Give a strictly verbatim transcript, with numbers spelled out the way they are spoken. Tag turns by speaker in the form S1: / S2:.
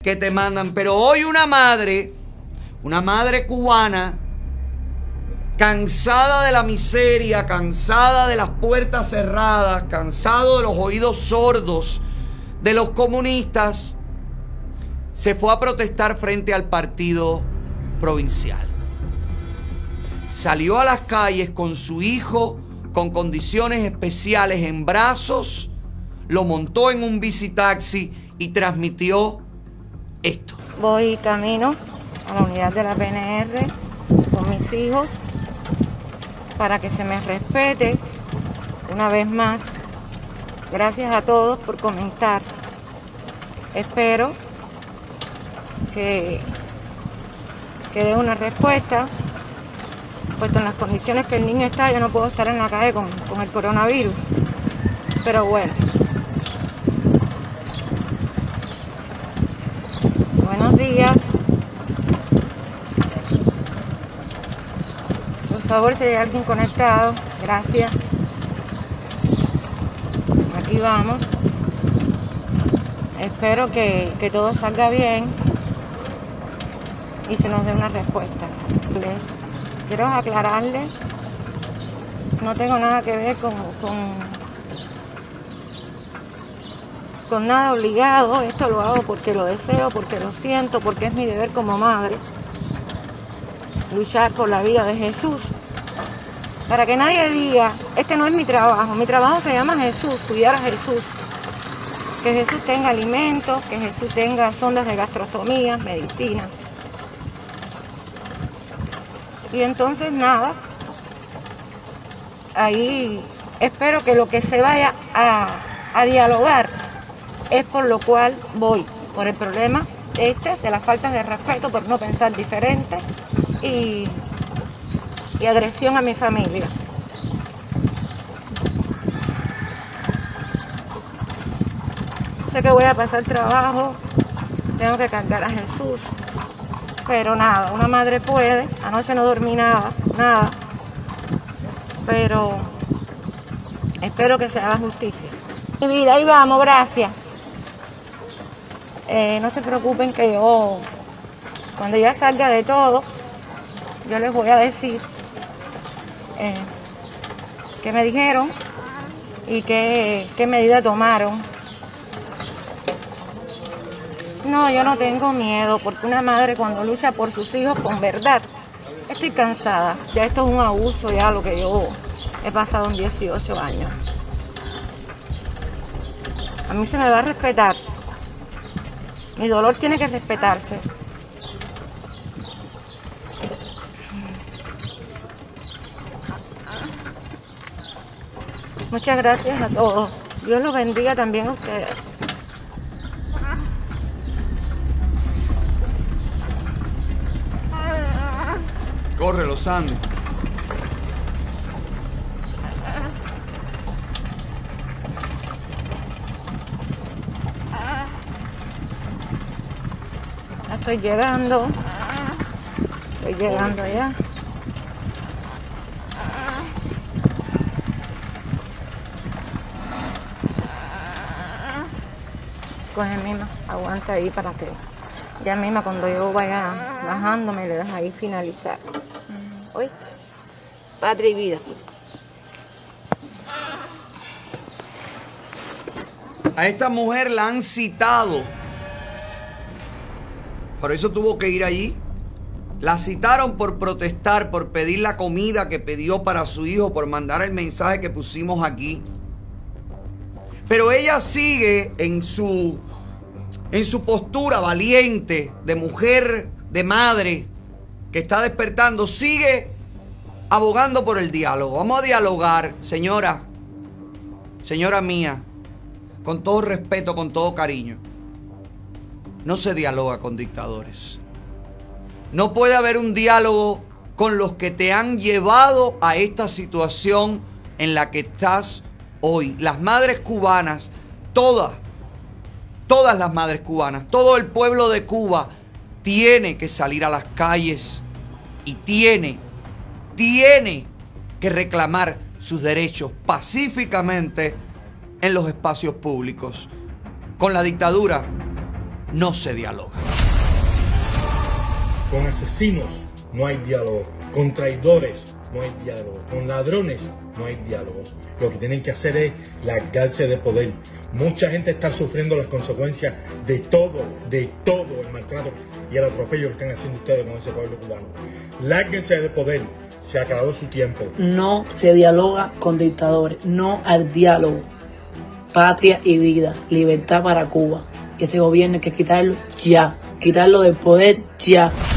S1: que te mandan. Pero hoy una madre, una madre cubana, cansada de la miseria, cansada de las puertas cerradas, cansado de los oídos sordos de los comunistas, se fue a protestar frente al partido provincial. Salió a las calles con su hijo con condiciones especiales en brazos, lo montó en un bicitaxi y transmitió esto.
S2: Voy camino a la unidad de la P N R con mis hijos para que se me respete una vez más. Gracias a todos por comentar. Espero que, que dé una respuesta, puesto en las condiciones que el niño está, yo no puedo estar en la calle con, con el coronavirus. Pero bueno. Buenos días. Por favor, si hay alguien conectado, gracias. Aquí vamos. Espero que, que todo salga bien y se nos dé una respuesta. Les quiero aclararles, no tengo nada que ver con, con, con nada obligado. Esto lo hago porque lo deseo, porque lo siento, porque es mi deber como madre. Luchar por la vida de Jesús. Para que nadie diga, este no es mi trabajo. Mi trabajo se llama Jesús, cuidar a Jesús. Que Jesús tenga alimentos, que Jesús tenga sondas de gastrostomía, medicina. Y entonces nada, ahí espero que lo que se vaya a, a dialogar es por lo cual voy, por el problema este, de las faltas de respeto, por no pensar diferente y, y agresión a mi familia. Sé que voy a pasar trabajo, tengo que cargar a Jesús, pero nada, una madre puede. Anoche no dormí nada, nada, pero espero que se haga justicia. Mi vida, ahí vamos, gracias. Eh, no se preocupen que yo, cuando ya salga de todo, yo les voy a decir eh, qué me dijeron y qué, qué medida tomaron. No, yo no tengo miedo, porque una madre cuando lucha por sus hijos con verdad, estoy cansada. Ya esto es un abuso, ya lo que yo he pasado en dieciocho años. A mí se me va a respetar. Mi dolor tiene que respetarse. Muchas gracias a todos. Dios los bendiga también a ustedes.
S1: Córrelo, Sandy.
S2: Estoy llegando. Estoy llegando ya. Coge misma, aguanta ahí para que ya misma cuando yo vaya bajando me le das ahí finalizar. ¿Oíste? Padre y vida.
S1: A esta mujer la han citado. Por eso tuvo que ir allí. La citaron por protestar, por pedir la comida que pidió para su hijo, por mandar el mensaje que pusimos aquí. Pero ella sigue en su, en su postura valiente de mujer, de madre, que está despertando. Sigue abogando por el diálogo. Vamos a dialogar, señora, señora mía, con todo respeto, con todo cariño. No se dialoga con dictadores. No puede haber un diálogo con los que te han llevado a esta situación en la que estás hoy. Las madres cubanas, todas, todas las madres cubanas, todo el pueblo de Cuba tiene que salir a las calles y tiene, tiene que reclamar sus derechos pacíficamente en los espacios públicos. Con la dictadura no se dialoga.
S3: Con asesinos no hay diálogo, con traidores no hay diálogo, con ladrones no hay diálogos. Lo que tienen que hacer es largarse de poder. Mucha gente está sufriendo las consecuencias de todo, de todo el maltrato y el atropello que están haciendo ustedes con ese pueblo cubano. Lárguense de poder, se acabó su tiempo.
S4: No se dialoga con dictadores, no al diálogo. Patria y vida, libertad para Cuba. Y ese gobierno hay que quitarlo ya, quitarlo del poder ya.